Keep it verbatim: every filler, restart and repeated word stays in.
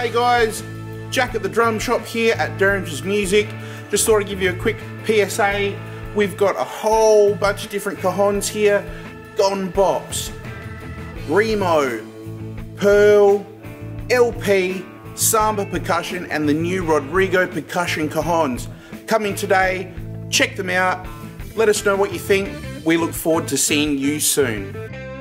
Hey guys, Jack at the drum shop here at Derringers Music. Just thought I'd give you a quick P S A. We've got a whole bunch of different cajons here. Gon Bops, Remo, Pearl, L P, Samba percussion and the new Rodrigo percussion cajons. Coming today, check them out. Let us know what you think. We look forward to seeing you soon.